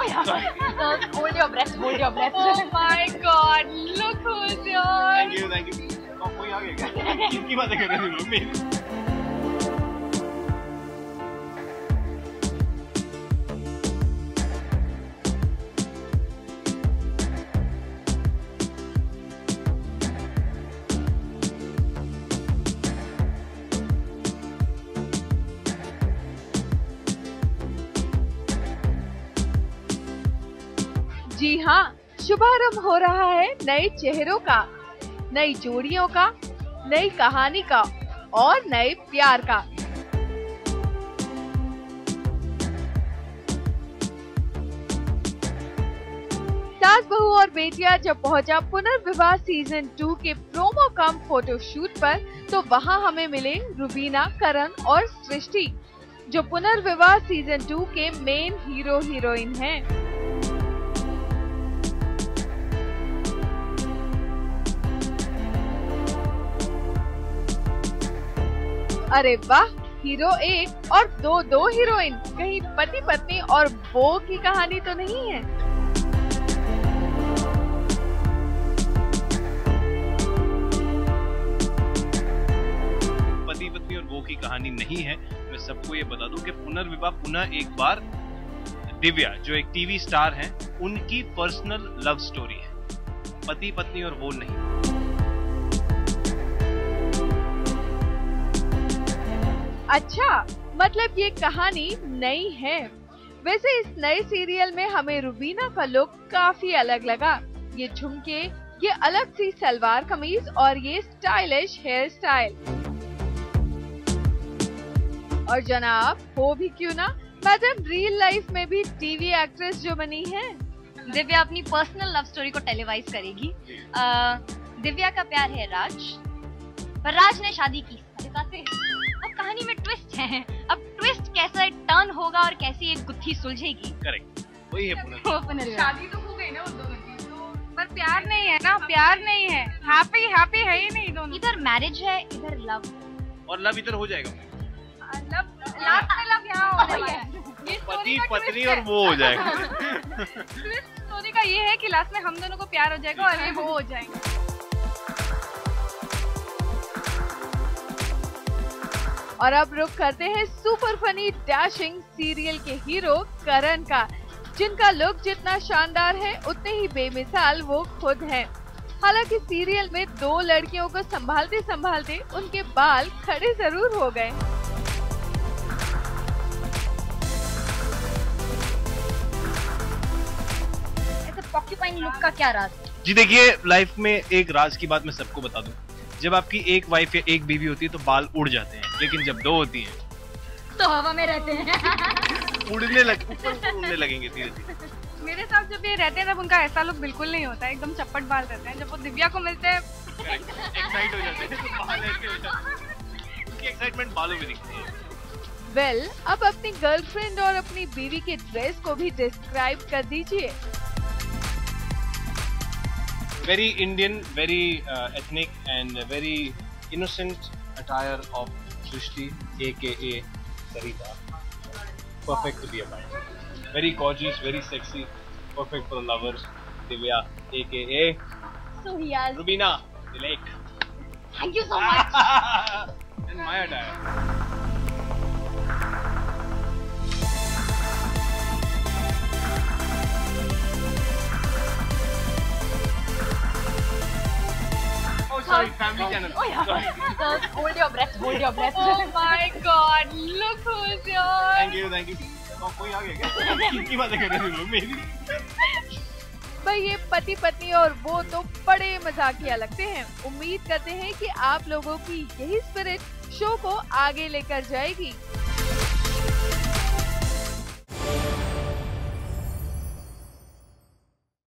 Oh yeah. Hold your breath. Hold your breath. Oh my God! Look who's here. Thank you. कोई आ गया क्या? किसकी बातें कर रहे हो लोग मेरी? जी हाँ, शुभारंभ हो रहा है नए चेहरों का, नई जोड़ियों का, नई कहानी का और नए प्यार का। सास बहू और बेटियां जब पहुंचा पुनर्विवाह सीजन 2 के प्रोमो कम फोटो शूट पर, तो वहां हमें मिले रुबीना, करण और सृष्टि, जो पुनर्विवाह सीजन 2 के मेन हीरो हीरोइन हैं। अरे वाह, हीरो एक और दो हीरोइन, कहीं पति पत्नी और बो की कहानी तो नहीं है? पति पत्नी और बो की कहानी नहीं है। मैं सबको ये बता दूं कि पुनर्विवाह पुनः एक बार दिव्या, जो एक टीवी स्टार हैं, उनकी पर्सनल लव स्टोरी है, पति पत्नी और वो नहीं। अच्छा, मतलब ये कहानी नई है। वैसे इस नए सीरियल में हमें रुबीना का लुक काफी अलग लगा। ये झुमके, ये अलग सी सलवार कमीज और ये स्टाइलिश हेयर स्टाइल। और जनाब, हो भी क्यों ना, मैडम रियल लाइफ में भी टीवी एक्ट्रेस जो बनी है। दिव्या अपनी पर्सनल लव स्टोरी को टेलीवाइज करेगी। दिव्या का प्यार है राज, पर राज ने शादी की सारिका से। अब कहानी में ट्विस्ट है। अब ट्विस्ट कैसा टर्न होगा और कैसी एक गुत्थी सुलझेगी। करेक्ट, वही है पुनर्विवाह। शादी तो हो गई ना उन दोनों की, तो पर प्यार नहीं है ना, प्यार नहीं है, हैप्पी है ही नहीं दोनों। इधर मैरिज है, इधर लव, और लव इधर हो जाएगा। लास्ट में लव यहाँ हो जाएगा। पति पत्नी और वो हो जाएगा। ट्विस्ट स्टोरी का ये है कि लास्ट में हम दोनों को प्यार हो जाएगा और ये वो हो जाएंगे। और अब रुख करते हैं सुपर फनी डैशिंग सीरियल के हीरो करण का, जिनका लुक जितना शानदार है उतने ही बेमिसाल वो खुद हैं। हालांकि सीरियल में दो लड़कियों को संभालते संभालते उनके बाल खड़े जरूर हो गए। ऐसे पॉक्यूपाइन लुक का क्या राज? जी देखिए, लाइफ में एक राज की बात मैं सबको बता दूं। जब आपकी एक वाइफ या एक बीवी होती है तो बाल उड़ जाते हैं, लेकिन जब दो होती हैं तो हवा में रहते हैं। उड़ने लगेंगे धीरे धीरे। मेरे साथ जब ये रहते हैं तब उनका ऐसा लुक बिल्कुल नहीं होता है, एकदम चप्पट बाल रहते हैं। जब वो दिव्या को मिलते हैं एक्साइट हो जाते हैं, बाल ऐसे हो जाते हैं, उनकी एक्साइटमेंट बालों में दिखती है। वेल, अब अपनी गर्लफ्रेंड और अपनी बीवी के ड्रेस को भी डिस्क्राइब कर दीजिए। Very Indian, very ethnic and very innocent attire of Srishti, aka Sarita. Perfect to be a wife. Very gorgeous, very sexy, perfect for lovers. Divya, aka So he has. Rubina, the lake. Thank you so much. And my attire. Sorry, family channel. Oh yeah. Sorry. Hold your breath. Hold your breath. Oh my God! Look who's here. Thank you. कोई आ गया क्या? किसकी बातें कर रहे हो लोग मेरी? भाई, ये पति पत्नी और वो तो बड़े मजाकिया लगते हैं। उम्मीद करते हैं कि आप लोगों की यही स्पिरिट शो को आगे लेकर जाएगी।